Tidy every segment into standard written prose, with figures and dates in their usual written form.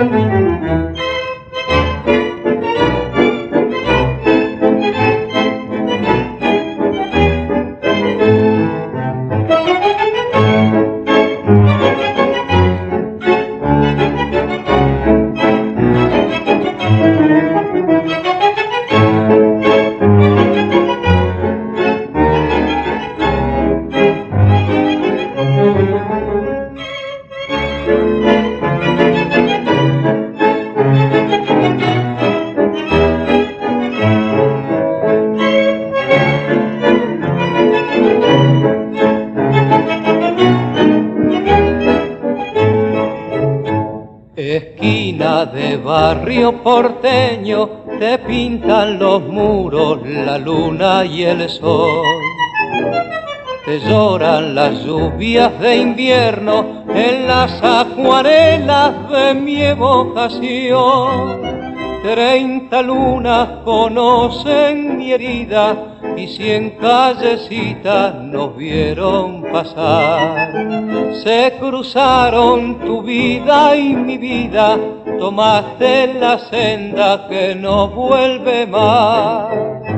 Esquina de barrio porteño, te pintan los muros, la luna y el sol. Te lloran las lluvias de invierno en las acuarelas de mi evocación. 30 lunas conocen mi herida y 100 callecitas nos vieron pasar. Se cruzaron tu vida y mi vida, tomaste la senda que no vuelve más.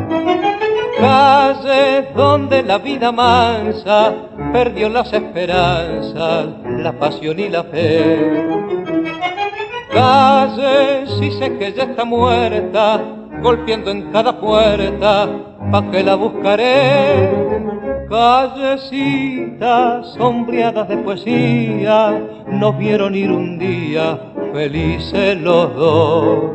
Calles donde la vida mansa perdió las esperanzas, la pasión y la fe. Calle, si sé que ya está muerta, golpeando en cada puerta, pa' que la buscaré. Callecitas sombreadas de poesía, nos vieron ir un día, felices los dos.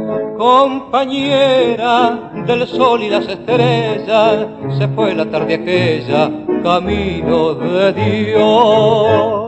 Compañera del sol y las estrellas, se fue la tarde aquella, camino de Dios.